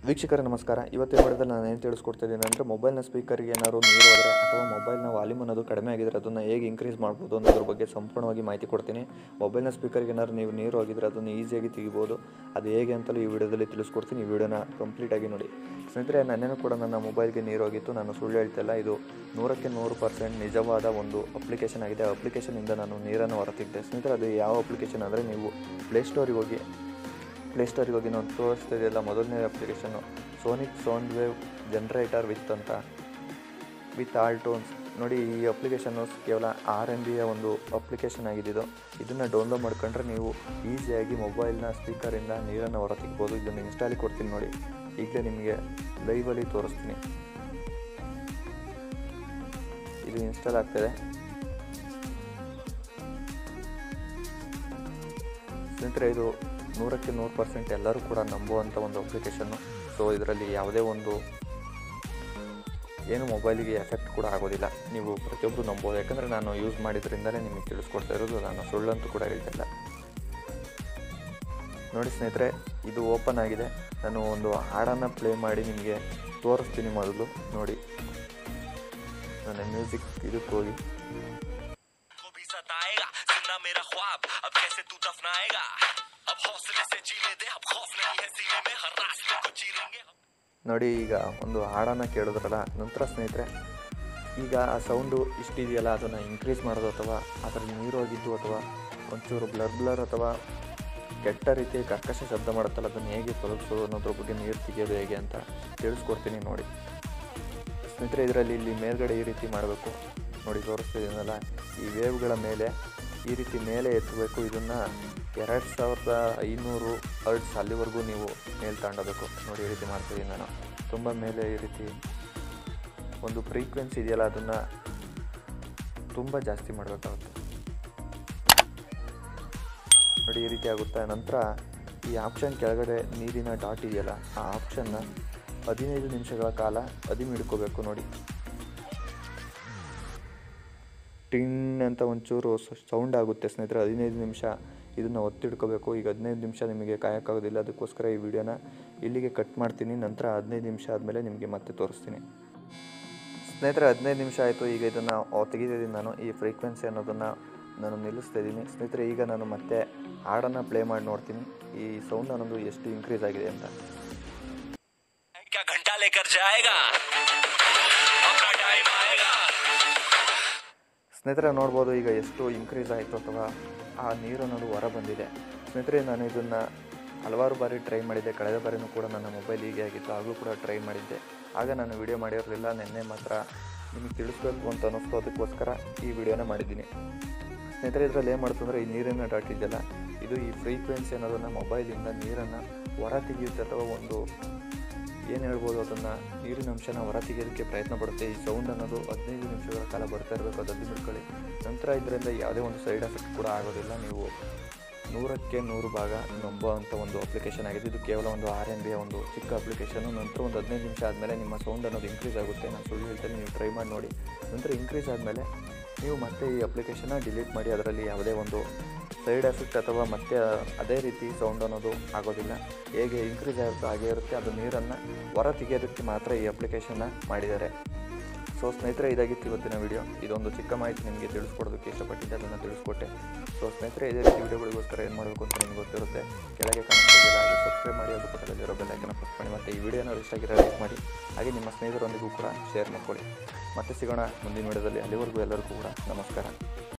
ವೀಕ್ಷಕರೇ ನಮಸ್ಕಾರ. ಇವತ್ತಿನ ವಿಡಿಯೋದಲ್ಲಿ ನಾನು ಏನು ತಿಳಿಸ್ಕೊಡ್ತಿದ್ದೀನಿ ಅಂದರೆ ಮೊಬೈಲ್ನ ಸ್ಪೀಕರ್ಗೆ ಏನಾದರೂ ನೀರು ಹೋದರೆ ಅಥವಾ ಮೊಬೈಲ್ನ ವಾಲ್ಯೂಮ್ ಅನ್ನೋದು ಕಡಿಮೆ ಆಗಿದ್ರೆ ಅದನ್ನು ಹೇಗೆ ಇನ್ಕ್ರೀಸ್ ಮಾಡ್ಬೋದು ಅನ್ನೋದ್ರ ಬಗ್ಗೆ ಸಂಪೂರ್ಣವಾಗಿ ಮಾಹಿತಿ ಕೊಡ್ತೀನಿ. ಮೊಬೈಲ್ನ ಸ್ಪೀಕರ್ಗೆ ಏನಾದರೂ ನೀವು ನೀರು ಹೋಗಿದ್ರೆ ಅದನ್ನು ಈಸಿಯಾಗಿ ತೆಗಿಬೋದು. ಅದು ಹೇಗೆ ಅಂತಲೂ ಈ ವಿಡಿಯೋದಲ್ಲಿ ತಿಳಿಸ್ಕೊಡ್ತೀನಿ. ಈ ವಿಡಿಯೋನ ಕಂಪ್ಲೀಟಾಗಿ ನೋಡಿ. ಸ್ನೇಹಿತರೆ, ನನ್ನೇನು ಕೂಡ ನನ್ನ ಮೊಬೈಲ್ಗೆ ನೀರು ಹೋಗಿತ್ತು. ನಾನು ಸುಳ್ಳು ಹೇಳ್ತಿಲ್ಲ. ಇದು 100% ನಿಜವಾದ ಒಂದು ಅಪ್ಲಿಕೇಶನ್ ಆಗಿದೆ. ಆ ಅಪ್ಲಿಕೇಶನಿಂದ ನಾನು ನೀರನ್ನು ಹೊರತೆಗೆದೆ. ಸ್ನೇಹಿತರೆ, ಅದು ಯಾವ ಅಪ್ಲಿಕೇಶನ್ ಅಂದರೆ ನೀವು ಪ್ಲೇಸ್ಟೋರಿಗೆ ಹೋಗಿ ನಾನು ತೋರಿಸ್ತಾ ಇದೆಯಲ್ಲ, ಮೊದಲನೇ ಅಪ್ಲಿಕೇಶನ್ನು sonic sound wave generator with all tones ನೋಡಿ. ಈ ಅಪ್ಲಿಕೇಶನ್ನು ಕೇವಲ RMBಯ ಒಂದು ಅಪ್ಲಿಕೇಶನ್ ಆಗಿದ್ದು. ಇದನ್ನು ಡೌನ್ಲೋಡ್ ಮಾಡ್ಕೊಂಡ್ರೆ ನೀವು ಈಸಿಯಾಗಿ ಮೊಬೈಲ್ನ ಸ್ಪೀಕರಿಂದ ನೀರನ್ನು ಹೊರತೆಗ್ಬೋದು. ಇದನ್ನು ಇನ್ಸ್ಟಾಲಿ ಕೊಡ್ತೀನಿ ನೋಡಿ. ಈಗಲೇ ನಿಮಗೆ ಲೈವಲ್ಲಿ ತೋರಿಸ್ತೀನಿ. ಇದು ಇನ್ಸ್ಟಾಲ್ ಆಗ್ತಾಯಿದೆ. ಸ್ನೇಹಿತರೆ, ಇದು 100% ಎಲ್ಲರೂ ಕೂಡ ನಂಬುವಂಥ ಒಂದು ಅಪ್ಲಿಕೇಶನ್ನು. ಸೊ ಇದರಲ್ಲಿ ಯಾವುದೇ ಒಂದು ಏನು ಮೊಬೈಲಿಗೆ ಎಫೆಕ್ಟ್ ಕೂಡ ಆಗೋದಿಲ್ಲ. ನೀವು ಪ್ರತಿಯೊಬ್ಬರು ನಂಬೋದು. ಯಾಕಂದರೆ ನಾನು ಯೂಸ್ ಮಾಡಿದ್ರಿಂದಲೇ ನಿಮಗೆ ತಿಳಿಸ್ಕೊಡ್ತಾ ಇರೋದು. ನಾನು ಸುಳ್ಳಂತೂ ಕೂಡ ಹೇಳ್ತಿಲ್ಲ. ನೋಡಿ ಸ್ನೇಹಿತರೆ, ಇದು ಓಪನ್ ಆಗಿದೆ. ನಾನು ಒಂದು ಹಾಡನ್ನು ಪ್ಲೇ ಮಾಡಿ ನಿಮಗೆ ತೋರಿಸ್ತೀನಿ. ಮೊದಲು ನೋಡಿ, ನನ್ನ ಮ್ಯೂಸಿಕ್ ಇದಕ್ಕೆ ಹೋಗಿ. ನೋಡಿ, ಈಗ ಒಂದು ಹಾಡನ್ನು ಕೇಳಿದ್ರಲ್ಲ, ನಂತರ ಸ್ನೇಹಿತರೆ ಈಗ ಆ ಸೌಂಡು ಇಷ್ಟಿದೆಯಲ್ಲ, ಅದನ್ನು ಇನ್ಕ್ರೀಸ್ ಮಾಡೋದು ಅಥವಾ ಅದರಲ್ಲಿ ನೀರು ಹೋಗಿದ್ದು ಅಥವಾ ಒಂಚೂರು ಬ್ಲರ್ ಅಥವಾ ಕೆಟ್ಟ ರೀತಿಯ ಕರ್ಕಶ ಶಬ್ದ ಮಾಡುತ್ತಲ್ಲ, ಅದನ್ನು ಹೇಗೆ ತೊಲಗಿಸೋದು ಅನ್ನೋದ್ರ ಬಗ್ಗೆ, ನೀರು ತೆಗೆಯೋದು ಹೇಗೆ ಅಂತ ತಿಳಿಸ್ಕೊಡ್ತೀನಿ ನೋಡಿ. ಸ್ನೇಹಿತರೆ, ಇದರಲ್ಲಿ ಇಲ್ಲಿ ಮೇಲ್ಗಡೆ ಈ ರೀತಿ ಮಾಡಬೇಕು ನೋಡಿ. ತೋರಿಸ್ತಿದ್ದೀನಲ್ಲ, ಈ ವೇವ್ಗಳ ಮೇಲೆ ಈ ರೀತಿ ಮೇಲೆ ಎತ್ತಬೇಕು. ಇದನ್ನು 2500 ಹರ್ಟ್ಸ್ ಅಲ್ಲಿವರೆಗೂ ನೀವು ಮೇಲೆ ತಗೊಂಡೋಗಬೇಕು ನೋಡಿ. ಈ ರೀತಿ ಮಾಡ್ತಿದ್ದೀನಿ ನಾನು. ತುಂಬ ಮೇಲೆ ಈ ರೀತಿ ಒಂದು ಫ್ರೀಕ್ವೆನ್ಸಿ ಇದೆಯಲ್ಲ, ಅದನ್ನು ತುಂಬ ಜಾಸ್ತಿ ಮಾಡಬೇಕಾಗುತ್ತೆ ನೋಡಿ. ಈ ರೀತಿ ಆಗುತ್ತೆ. ನಂತರ ಈ ಆಪ್ಷನ್ ಕೆಳಗಡೆ ನೀರಿನ ಡಾಟ್ ಇದೆಯಲ್ಲ, ಆ ಆಪ್ಷನ್ನ 15 ನಿಮಿಷಗಳ ಕಾಲ ಹಿಡ್ಕೋಬೇಕು ನೋಡಿ. ಟಿನ್ ಅಂತ ಒಂಚೂರು ಸೌಂಡ್ ಆಗುತ್ತೆ ಸ್ನೇಹಿತರೆ. 15 ನಿಮಿಷ ಇದನ್ನು ಒತ್ತಿಡ್ಕೋಬೇಕು. ಈಗ 15 ನಿಮಿಷ ನಿಮಗೆ ಕಾಯೋಕ್ಕಾಗೋದಿಲ್ಲ. ಅದಕ್ಕೋಸ್ಕರ ಈ ವಿಡಿಯೋನ ಇಲ್ಲಿಗೆ ಕಟ್ ಮಾಡ್ತೀನಿ. ನಂತರ 15 ನಿಮಿಷ ಆದಮೇಲೆ ನಿಮಗೆ ಮತ್ತೆ ತೋರಿಸ್ತೀನಿ. ಸ್ನೇಹಿತರೆ, 15 ನಿಮಿಷ ಆಯಿತು. ಈಗ ಇದನ್ನು ತೆಗಿತಿದ್ದೀನಿ ನಾನು. ಈ ಫ್ರೀಕ್ವೆನ್ಸಿ ಅನ್ನೋದನ್ನು ನಾನು ನಿಲ್ಲಿಸ್ತಾ ಇದ್ದೀನಿ. ಸ್ನೇಹಿತರೆ, ಈಗ ನಾನು ಮತ್ತೆ ಹಾಡನ್ನು ಪ್ಲೇ ಮಾಡಿ ನೋಡ್ತೀನಿ ಈ ಸೌಂಡ್ ಅನ್ನೋದು ಎಷ್ಟು ಇನ್ಕ್ರೀಸ್ ಆಗಿದೆ ಅಂತ. ಸ್ನೇಹಿತರೆ, ನೋಡ್ಬೋದು ಈಗ ಎಷ್ಟು ಇನ್ಕ್ರೀಸ್ ಆಯಿತು ಅಥವಾ ಆ ನೀರು ಅನ್ನೋದು ಹೊರ ಬಂದಿದೆ. ಸ್ನೇಹಿತರೆ, ನಾನು ಇದನ್ನು ಹಲವಾರು ಬಾರಿ ಟ್ರೈ ಮಾಡಿದ್ದೆ. ಕಳೆದ ಬಾರಿನೂ ಕೂಡ ನನ್ನ ಮೊಬೈಲ್ ಹೀಗೆ ಆಗಿತ್ತು. ಆಗಲೂ ಕೂಡ ಟ್ರೈ ಮಾಡಿದ್ದೆ. ಆಗ ನಾನು ವಿಡಿಯೋ ಮಾಡಿರಲಿಲ್ಲ. ನಿನ್ನೆ ಮಾತ್ರ ನಿಮಗೆ ತಿಳಿಸ್ಬೇಕು ಅಂತ ಅನ್ನಿಸ್ತು. ಅದಕ್ಕೋಸ್ಕರ ಈ ವಿಡಿಯೋನ ಮಾಡಿದ್ದೀನಿ. ಸ್ನೇಹಿತರೆ, ಇದರಲ್ಲಿ ಏನು ಮಾಡ್ತಂದರೆ, ಈ ನೀರಿನ ಡಾಟ್ ಇದೆಯಲ್ಲ, ಇದು ಈ ಫ್ರೀಕ್ವೆನ್ಸಿ ಅನ್ನೋದನ್ನು ಮೊಬೈಲಿಂದ ನೀರನ್ನು ಹೊರ ತೆಗೆಯುತ್ತೆ ಅಥವಾ ಒಂದು ಏನು ಹೇಳ್ಬೋದು, ಅದನ್ನು ನೀರಿನ ಅಂಶನ ಹೊರ ತೆಗೆಯೋದಕ್ಕೆ ಪ್ರಯತ್ನ ಪಡುತ್ತೆ. ಈ ಸೌಂಡ್ ಅನ್ನೋದು 15 ನಿಮಿಷಗಳ ಕಾಲ ಬರ್ತಾ ಇರಬೇಕು. ಅದನ್ನು ಹಿಡ್ಕೊಳ್ಳಿ. ನಂತರ ಇದರಿಂದ ಯಾವುದೇ ಒಂದು ಸೈಡ್ ಎಫೆಕ್ಟ್ ಕೂಡ ಆಗೋದಿಲ್ಲ. ನೀವು 100ಕ್ಕೆ 100 ಭಾಗ ನಂಬುವಂಥ ಒಂದು ಅಪ್ಲಿಕೇಶನ್ ಆಗಿದೆ. ಇದು ಕೇವಲ ಒಂದು RMBಯ ಒಂದು ಚಿಕ್ಕ ಅಪ್ಲಿಕೇಶನು. ನಂತರ ಒಂದು 15 ನಿಮಿಷ ಆದಮೇಲೆ ನಿಮ್ಮ ಸೌಂಡ್ ಅನ್ನೋದು ಇನ್ಕ್ರೀಸ್ ಆಗುತ್ತೆ. ನಾನು ಸುಳ್ಳು ಹೇಳ್ತೇನೆ, ನೀವು ಟ್ರೈ ಮಾಡಿ ನೋಡಿ. ನಂತರ ಇನ್ಕ್ರೀಸ್ ಆದಮೇಲೆ ನೀವು ಮತ್ತೆ ಈ ಅಪ್ಲಿಕೇಶನ್ನ ಡಿಲೀಟ್ ಮಾಡಿ. ಅದರಲ್ಲಿ ಯಾವುದೇ ಒಂದು ಸೈಡ್ ಎಫೆಕ್ಟ್ ಅಥವಾ ಮತ್ತೆ ಅದೇ ರೀತಿ ಸೌಂಡ್ ಅನ್ನೋದು ಆಗೋದಿಲ್ಲ. ಹೇಗೆ ಇನ್ಕ್ರೀಸ್ ಆಗುತ್ತೋ ಹಾಗೆ ಇರುತ್ತೆ. ಅದು ನೀರನ್ನು ಹೊರ ತೆಗೆಯೋದಕ್ಕೆ ಮಾತ್ರ ಈ ಅಪ್ಲಿಕೇಶನ್ನ ಮಾಡಿದ್ದಾರೆ. ಸೊ ಸ್ನೇಹಿತರೆ, ಇದಾಗಿತ್ತು ಇವತ್ತಿನ ವಿಡಿಯೋ. ಇದೊಂದು ಚಿಕ್ಕ ಮಾಹಿತಿ ನಿಮಗೆ ತಿಳಿಸ್ಕೊಡೋದಕ್ಕೆ ಇಷ್ಟಪಟ್ಟಿದ್ದೆ, ಅದನ್ನು ತಿಳಿಸ್ಕೊಟ್ಟೆ. ಸೊ ಸ್ನೇಹಿತರೆ, ಇದೇ ರೀತಿ ವಿಡಿಯೋಗಳಿಗೋಸ್ಕರ ಏನು ಮಾಡಬೇಕು ಅಂತ ನಿಮ್ಗೆ ಗೊತ್ತಿರುತ್ತೆ. ಕೆಳಗೆ ಕಾಣಿಸ್ತಿದೆಯಲ್ಲ, ಹಾಗೆ ಸಬ್ಸ್ಕ್ರೈಬ್ ಮಾಡಿ. ಅದು ಪಕ್ಕದಲ್ಲಿರೋ ಬೆಲ್ ಐಕನ್ನ ಪ್ರೆಸ್ ಮಾಡಿ. ಮತ್ತು ಈ ವಿಡಿಯೋನ ಇಷ್ಟ ಆಗಿರೋ ಲೈಕ್ ಮಾಡಿ. ಹಾಗೆ ನಿಮ್ಮ ಸ್ನೇಹಿತರೊಂದಿಗೂ ಕೂಡ ಶೇರ್ ಮಾಡ್ಕೊಳ್ಳಿ. ಮತ್ತೆ ಸಿಗೋಣ ಮುಂದಿನ ವಿಡಿಯೋದಲ್ಲಿ. ಅಲ್ಲಿವರೆಗೂ ಎಲ್ಲರಿಗೂ ಕೂಡ ನಮಸ್ಕಾರ.